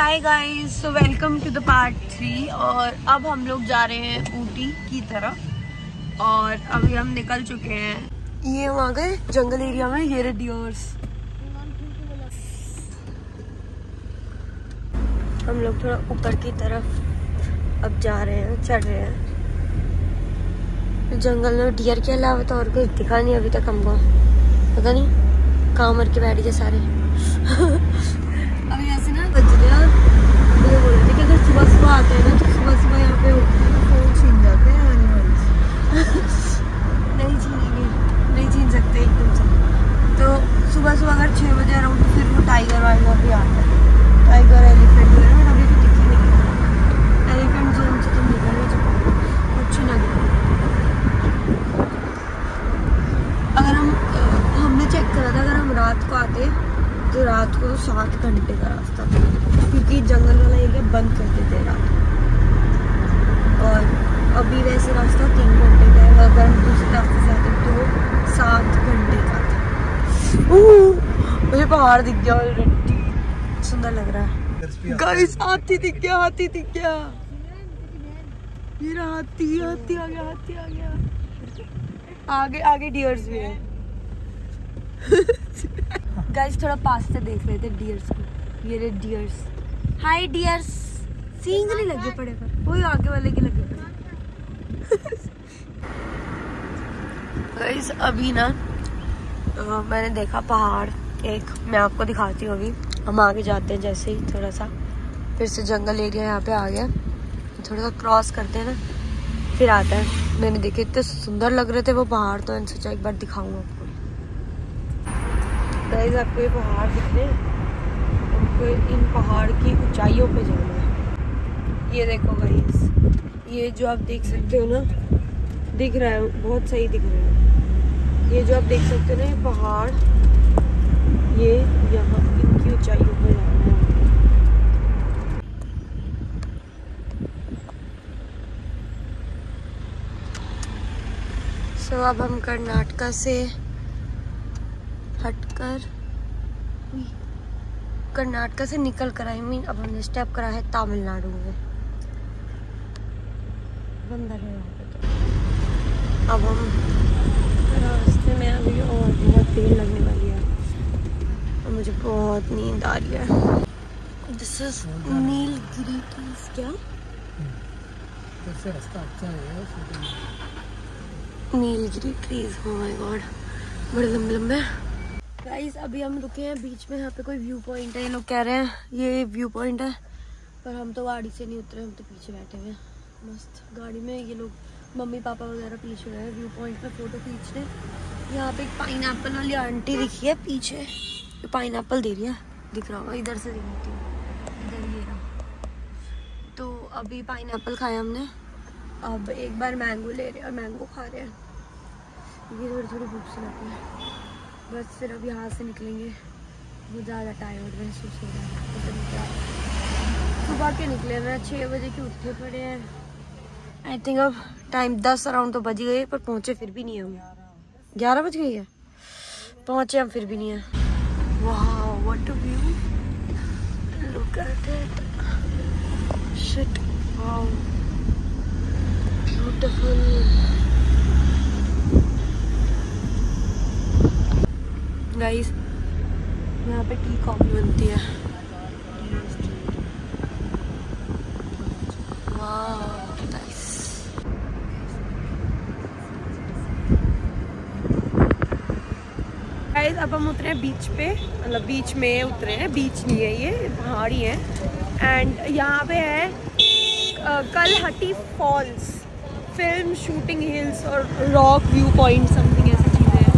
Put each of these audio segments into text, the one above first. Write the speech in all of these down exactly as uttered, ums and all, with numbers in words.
Hi guys, so welcome to the part three. और अब हम लोग जा रहे हैं ऊटी की तरफ और अभी हम निकल चुके हैं। ये हम आ गए जंगल एरिया में। ये रहे डियर्स। हम लोग थोड़ा ऊपर की तरफ अब जा रहे हैं, चढ़ रहे हैं। जंगल में डियर के अलावा तो और कुछ दिखा नहीं अभी तक हमको। पता नहीं कहाँ मर के बैठ गए सारे। अभी ऐसे ना बज रहे हैं। ये बोल रहे थे कि अगर सुबह सुबह आते हैं ना तो सुबह सुबह यहाँ पे फोन छीन जाते हैं एनिमल्स। नहीं छीनेंगे, नहीं छीन सकते एकदम से। तो सुबह सुबह अगर छः बजे अराउंड तो फिर वो टाइगर वाइगर भी आता है। टाइगर एलिफेंट वगैरह बट अभी तो दिखी नहीं है। एलिफेंट जोन से तो निकल ही चुका है, कुछ ना दिखा। अगर हम हमने चेक करा था, अगर हम रात को आते तो रात को सात घंटे का रास्ता था, क्योंकि जंगल वाला एरिया बंद कर देते हैं रात को। और अभी वैसे रास्ता तीन घंटे का है, अगर हम दूसरे रास्ते से आते तो वो सात घंटे का था। मुझे पहाड़ दिख गया ऑलरेडी, सुंदर लग रहा है। गाइस हाथी दिख गया, हाथी दिख गया। ये रहा हाथी, हाथी आ गया, हाथी आ गया। आगे आगे डियर्स भी है। गाइस थोड़ा पास से देख रहे थे डियर्स को। ये रहे डियर्स। हाय डियर्स। सींग नहीं लगे पड़े पर, वही आगे वाले के लगे पड़े। गाइस अभी ना आ, मैंने देखा पहाड़ एक, मैं आपको दिखाती हूँ। अभी हम आगे जाते हैं, जैसे ही थोड़ा सा फिर से जंगल एरिया यहाँ पे आ गया। थोड़ा सा क्रॉस करते हैं ना फिर आता है। मैंने देखे इतने सुंदर लग रहे थे वो पहाड़, तो इनसे सोचा एक बार दिखाऊंगा आपको। गाइस आपको ये पहाड़ दिख रहे हैं, हमको इन पहाड़ की ऊंचाइयों पे जाना है। ये देखो गाइस, ये जो आप देख सकते हो ना, दिख रहा है बहुत सही दिख रहा है। ये जो आप देख सकते हो ना, ये पहाड़, ये यहाँ इनकी ऊंचाइयों पे जाना है। सो अब हम कर्नाटका से हटकर कर्नाटका से निकल कर आई मीन अब हमने स्टेप करा है तमिलनाडु में। बंदर है यहाँ पे तो। अब हम रास्ते में अभी और बहुत देर लगने वाली है और मुझे बहुत नींद आ रही है। This is Nilgiri trees. क्या रास्ता अच्छा है? Nilgiri trees, oh my God, बड़े लंबे लंबे। गाइस अभी हम रुके हैं बीच में, यहाँ पे कोई व्यू पॉइंट है। ये लोग कह रहे हैं ये व्यू पॉइंट है, पर हम तो गाड़ी से नहीं उतरे, हम तो पीछे बैठे हुए हैं मस्त गाड़ी में। ये लोग मम्मी पापा वगैरह पीछे गए व्यू पॉइंट पे फोटो खींचने। यहाँ पे एक पाइन एप्पल वाली आंटी दिखी है पीछे, ये पाइन एप्पल दे रही है, दिख रहा होगा। इधर से दिखती है, इधर ये रहा। तो अभी पाइन एप्पल खाया हमने, अब एक बार मैंगो ले रहे हैं और मैंगो खा रहे हैं। ये थोड़ी थोड़ी भूख से लगी है, बस फिर अब यहाँ से निकलेंगे। बहुत ज़्यादा टायर्ड महसूस हो रहा है। सुबह के निकले ना, छः बजे के उठे पड़े हैं। आई थिंक अब टाइम दस अराउंड तो बज गए, पर पहुँचे फिर भी नहीं है हम। ग्यारह बज गई है, पहुँचे हम फिर भी नहीं है। वाह what a view, look at it, shit, wow beautiful. Guys यहाँ पे टी कॉफी बनती है। वाह नाइस। गाइस अब हम उतरे हैं बीच पे, मतलब बीच में उतरे हैं, बीच नहीं है ये, पहाड़ी है। एंड यहाँ पे है Kalhatti falls, film shooting hills और रॉक व्यू पॉइंट समथिंग ऐसी चीज़ें हैं।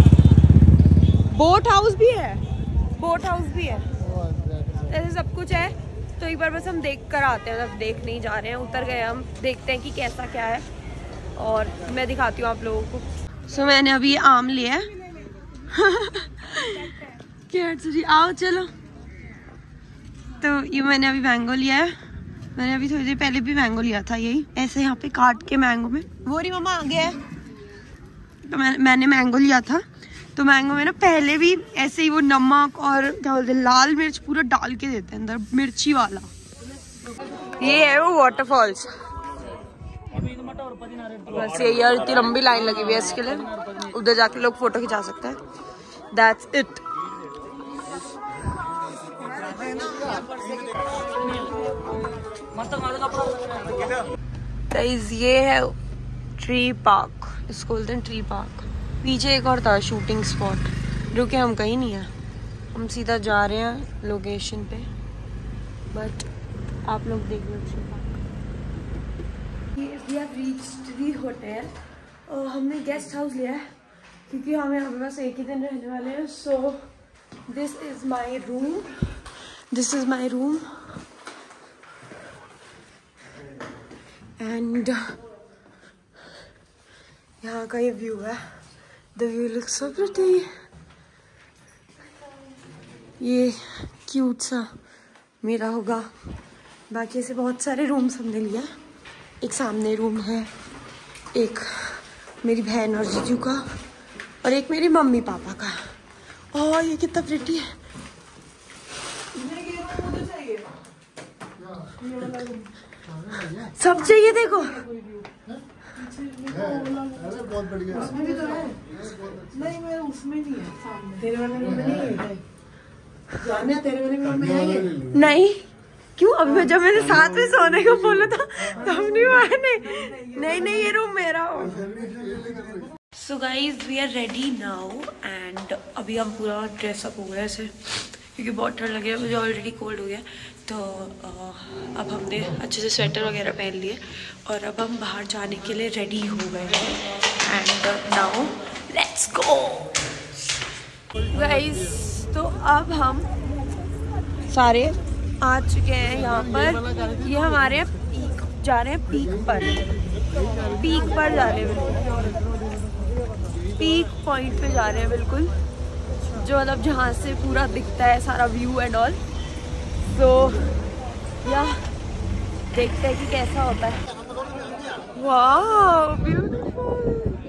बोट हाउस भी है, बोट हाउस भी है, ऐसे सब कुछ है। तो एक बार बस हम देख कर आते हैं, मतलब देख नहीं जा रहे हैं, उतर गए हम, देखते हैं कि कैसा क्या है और मैं दिखाती हूँ आप लोगों को। सो so, मैंने अभी आम लिया है। जी आओ चलो। तो ये मैंने अभी मैंगो लिया है, मैंने अभी थोड़ी देर पहले भी मैंगो लिया था, यही ऐसे यहाँ पे काट के मैंगो में। वो रही मम्मा आ गया है। तो मैं, मैंने मैंगो लिया था, तो मैंगो में ना पहले भी ऐसे ही वो नमक और क्या बोलते हैं लाल मिर्च पूरा डाल के देते हैं अंदर, मिर्ची वाला। ये है वो वाटरफॉल्स। बस ये यार इतनी लंबी लाइन लगी हुई है इसके लिए, उधर जाके लोग फोटो खिंचा सकते हैं। That's it. गाइस ये है ट्री पार्क, इसको बोलते हैं ट्री पार्क। पीछे एक और था शूटिंग स्पॉट, जो कि हम कहीं नहीं है, हम सीधा जा रहे हैं लोकेशन पे। बट आप लोग देख लो tree park. We have reached the hotel. और हमने गेस्ट हाउस लिया है क्योंकि हम यहाँ पे बस एक ही दिन रहने वाले हैं। So this is my room, this is my room and यहाँ का ये व्यू है। The view looks so pretty. ये क्यूट सा मेरा होगा। बाकी ऐसे बहुत सारे रूम्स हमने लिया। एक सामने रूम है, एक मेरी बहन और जीजू का, और एक मेरी मम्मी पापा का। ओह ये कितना प्रिटी है। सब चाहिए देखो। नहीं मैं उसमें नहीं है, सामने तेरे वाले रूम में नहीं है। जाने तेरे वाले रूम में है नहीं क्यों? अभी मैं जब मैंने साथ में सोने को बोला था तब नहीं माने। नहीं नहीं ये रूम मेरा हो। So guys we are ready now and अभी हम पूरा ड्रेसअप हो गया ऐसे, क्योंकि बहुत ठंड लगे, मुझे ऑलरेडी कोल्ड हो गया। तो अब हमने अच्छे से स्वेटर वगैरह पहन लिए और अब हम बाहर जाने के लिए रेडी हो गए हैं। And now let's go guys. तो अब हम सारे आ चुके हैं यहाँ पर। ये हमारे पीक जा रहे हैं, पीक पर पीक पर जा रहे हैं, पीक पॉइंट पे जा रहे हैं बिल्कुल, जो मतलब जहाँ से पूरा दिखता है सारा व्यू एंड ऑल। तो या देखते हैं कि कैसा होता है। वाह beautiful.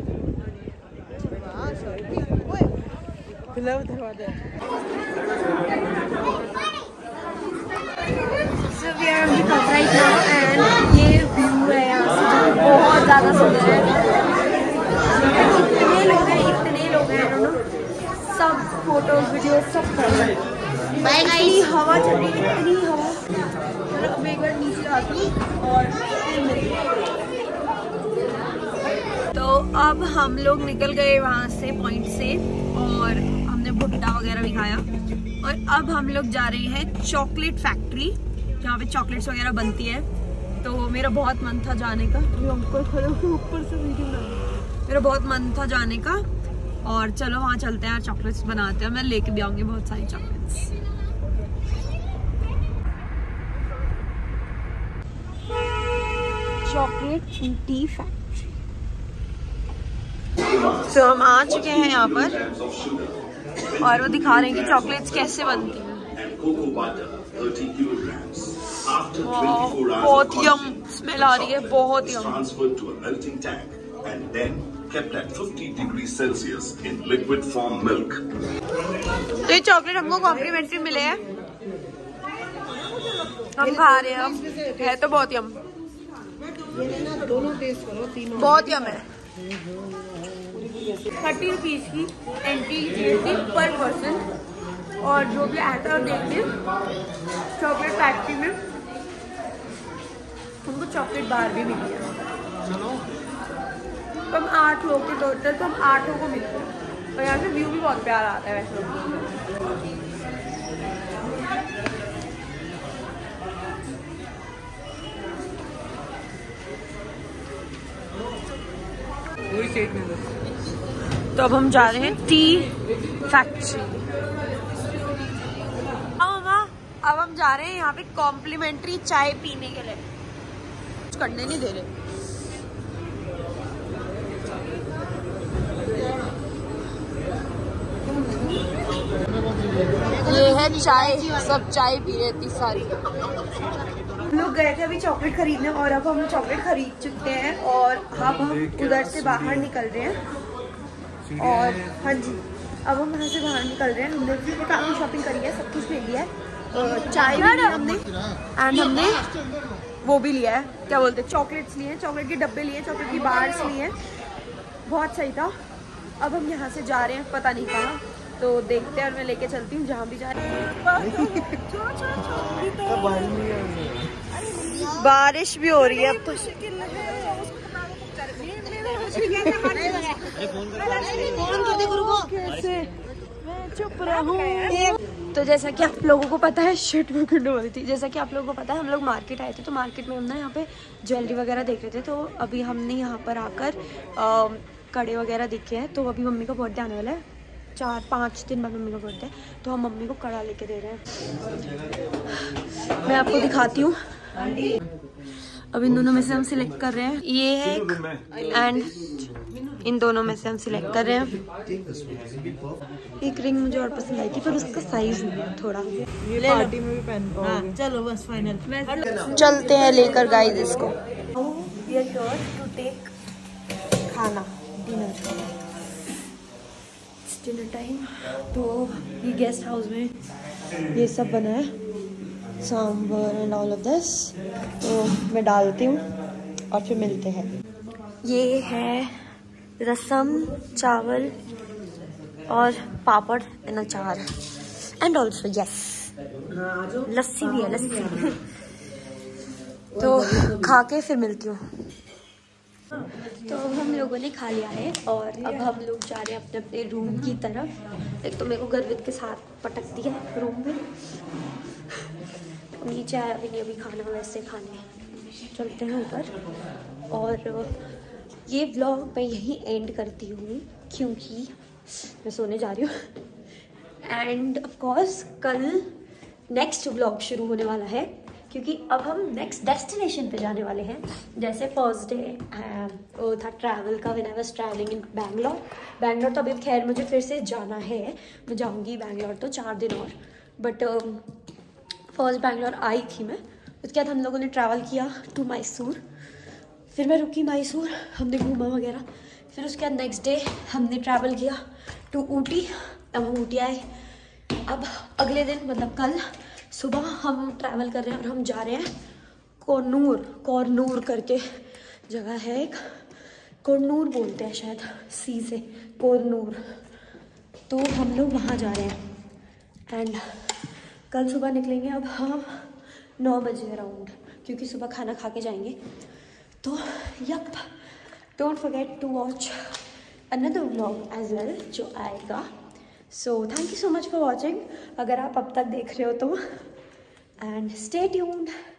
So we are on the top right now and ये व्यू है यहाँ से जो बहुत ज़्यादा सुंदर है। इतने लोग हैं इतने लोग हैं सब फोटोज वीडियो सब कर रहे हैं। इतनी हवा चल रही है, इतनी हवा। चलो अब एक बार नीचे आती और फिर मिलते। तो अब हम लोग निकल गए वहाँ से पॉइंट से और हमने भुट्टा वगैरह भी खाया और अब हम लोग जा रहे हैं चॉकलेट फैक्ट्री, जहाँ पे चॉकलेट्स वगैरह बनती है। तो मेरा बहुत मन था जाने का, ऊपर से वीडियो मेरा बहुत मन था जाने का और चलो वहाँ चलते हैं, चॉकलेट्स बनाते हैं। मैं लेके भी आऊंगी बहुत सारी चॉकलेट्स। Chocolate tea factory. तो हम आ चुके हैं यहाँ पर और वो दिखा रहे हैं कि चॉकलेट्स कैसे बनती हैं। बहुत यम स्मेल आ रही है, बहुत यम। Kept at fifty degrees Celsius in liquid form milk. तो ये चॉकलेट हमको कॉम्प्लीमेंट्री मिले हैं, हम खा रहे हैं। हम है तो बहुत यम, दोनों टेस्ट करो, तीनों बहुत यम है। थर्टी रुपीज की एंट्री थी पर पर्सन और जो भी आता है देखिए चॉकलेट फैक्ट्री में हमको चॉकलेट बार भी मिली है। तो हम आठ लोग के टोटल, तो हम आठों को मिलते हैं और यहाँ से व्यू भी बहुत प्यारा आता है वैसे। तो अब हम जा रहे हैं टी फैक्ट्री। अब हम जा रहे हैं यहाँ पे कॉम्प्लीमेंट्री चाय पीने के लिए, कुछ करने नहीं दे रहे। ये है चाय, सब चाय पी रहे थी सारी। हम लोग गए थे अभी चॉकलेट खरीदने और अब हम चॉकलेट खरीद चुके हैं और अब हम उधर से बाहर निकल रहे हैं। और हाँ जी, अब हम यहाँ से बाहर निकल रहे हैं। हमने काफ़ी शॉपिंग करी है, सब कुछ ले लिया है, चाय भी लिया हमने, एंड हमने वो भी लिया है, क्या बोलते हैं, चॉकलेट्स लिए हैं, चॉकलेट के डब्बे लिए, चॉकलेट की बार्स लिए हैं, बहुत सही था। अब हम यहाँ से जा रहे हैं पता नहीं कहाँ, तो देखते हैं और मैं लेके चलती हूँ जहाँ भी जा रही हूँ। बारिश भी हो रही है अब तो। कैसे मैं चुप रहूं। तो जैसा कि आप लोगों को पता है, शिट में किंडो वाली थी, जैसा कि आप लोगों को पता है हम लोग मार्केट आए थे, तो मार्केट में हम ना यहाँ पे ज्वेलरी वगैरह देख रहे थे। तो अभी हमने यहाँ पर आकर कड़े वगैरह देखे हैं। तो अभी मम्मी का बर्थडे आने वाला है, चार पाँच दिन बाद मम्मी का बर्थडे है, तो हम मम्मी को कड़ा लेके दे रहे हैं। मैं आपको दिखाती हूँ। अब इन दोनों में से हम सिलेक्ट कर रहे हैं, ये है एंड इन दोनों में से हम सिलेक्ट कर रहे हैं। एक रिंग मुझे और पसंद आई थी, पर उसका साइज नहीं है थोड़ा, ये पार्टी में भी पहन पाओगे। चलो बस फाइनल चलते हैं लेकर गाइस इसको। We are here to take खाना, डिनर डिनर टाइम। तो ये गेस्ट हाउस में ये सब बना है, sambar and all of this. तो मैं डालती हूँ और फिर मिलते हैं। ये है रसम, चावल और पापड़ एंड अचार, एंड ऑल्सो यस लस्सी भी है, लस्सी। तो खा के फिर मिलती हूँ। तो अब हम लोगों ने खा लिया है और अब हम लोग जा रहे हैं अपने अपने रूम की तरफ। एक तो मेरे को गर्वित के साथ पटकती है रूम में, नीचे आया भी नहीं अभी खाना, वैसे खाने चलते हैं ऊपर। और ये व्लॉग मैं यहीं एंड करती हूँ क्योंकि मैं सोने जा रही हूँ। एंड ऑफ कोर्स कल नेक्स्ट व्लॉग शुरू होने वाला है, क्योंकि अब हम नेक्स्ट डेस्टिनेशन पे जाने वाले हैं। जैसे फर्स्ट डे वो था ट्रैवल का, when I was travelling in Bangalore. Bangalore तो अभी खैर मुझे फिर से जाना है, मैं जाऊँगी बैंगलोर तो चार दिन और। बट फर्स्ट बैंगलोर आई थी मैं, उसके बाद हम लोगों ने ट्रैवल किया टू मैसूर, फिर मैं रुकी मैसूर, हमने घूमा वगैरह। फिर उसके बाद नेक्स्ट डे हमने ट्रैवल किया टू ऊटी, अब हम ऊटी आए। अब अगले दिन मतलब कल सुबह हम ट्रैवल कर रहे हैं और हम जा रहे हैं कोरनूर, कोरनूर करके जगह है एक, कोरनूर बोलते हैं शायद, सी से कोरनूर। तो हम लोग वहाँ जा रहे हैं एंड कल सुबह निकलेंगे। अब हम नौ बजे अराउंड, क्योंकि सुबह खाना खा के जाएंगे। तो yup, don't forget to watch another vlog as well जो आएगा। So thank you so much for watching, अगर आप अब तक देख रहे हो तो, एंड स्टे ट्यून्ड।